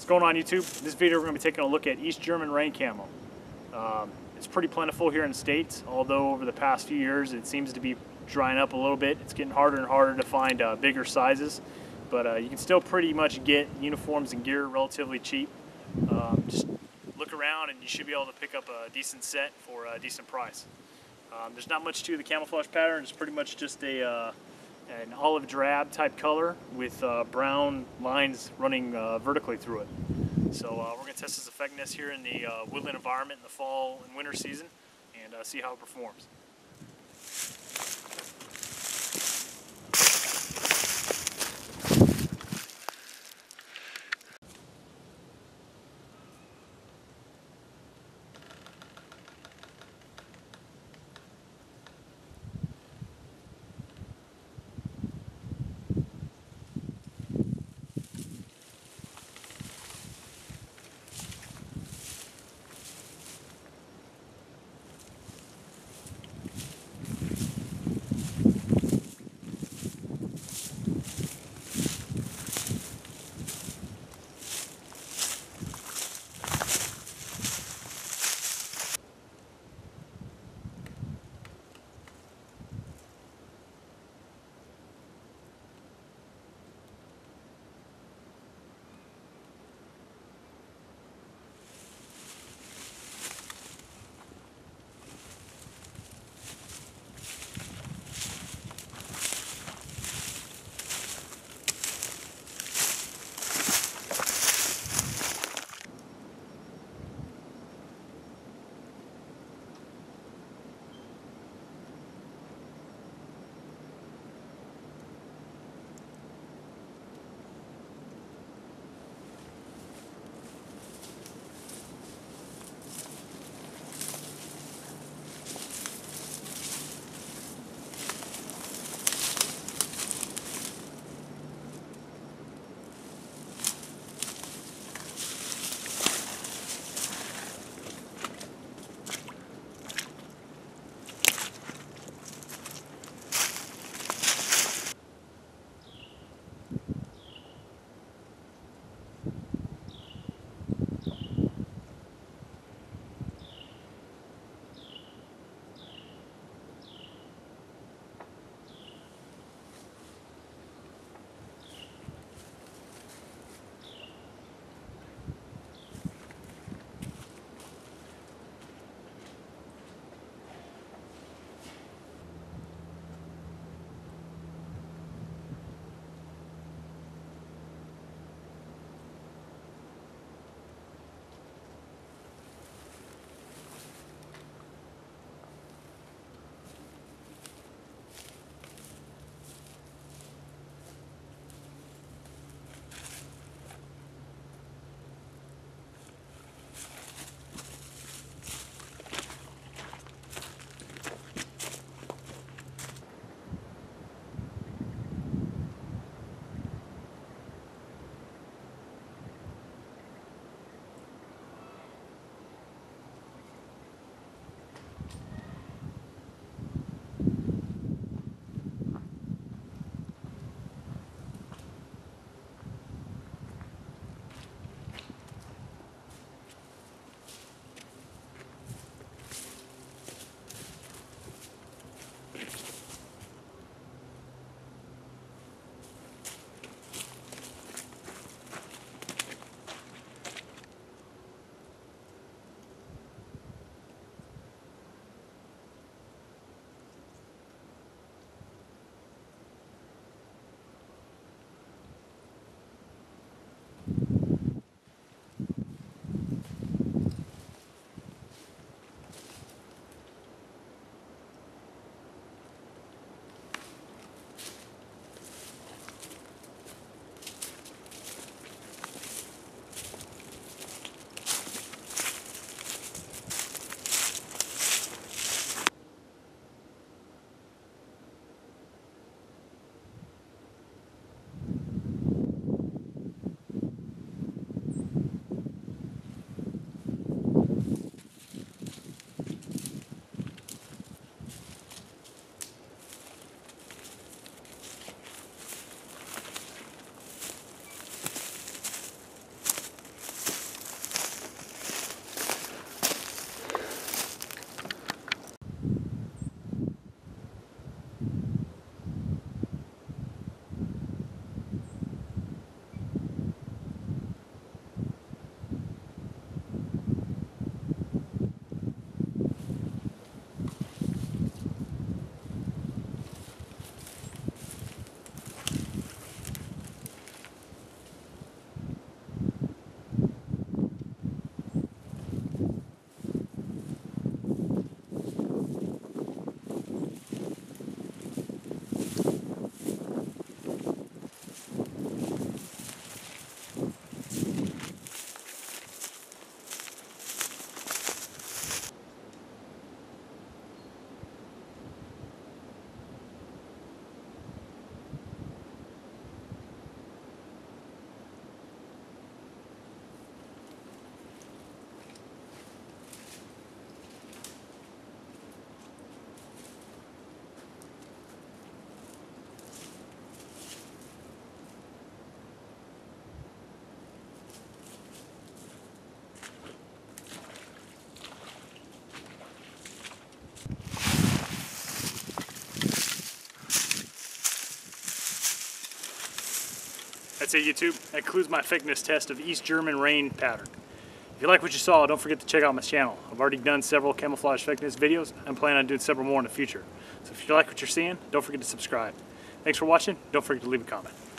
going on YouTube? In this video we're going to be taking a look at East German rain camo. It's pretty plentiful here in the States, although over the past few years it seems to be drying up a little bit. It's getting harder and harder to find bigger sizes, but you can still pretty much get uniforms and gear relatively cheap. Just look around and you should be able to pick up a decent set for a decent price. There's not much to the camouflage pattern. It's pretty much just an olive drab type color with brown lines running vertically through it. So we're going to test its effectiveness here in the woodland environment in the fall and winter season and see how it performs. That's it, YouTube. That concludes my thickness test of East German rain pattern. If you like what you saw, don't forget to check out my channel. I've already done several camouflage thickness videos. I'm planning on doing several more in the future. So if you like what you're seeing, don't forget to subscribe. Thanks for watching. Don't forget to leave a comment.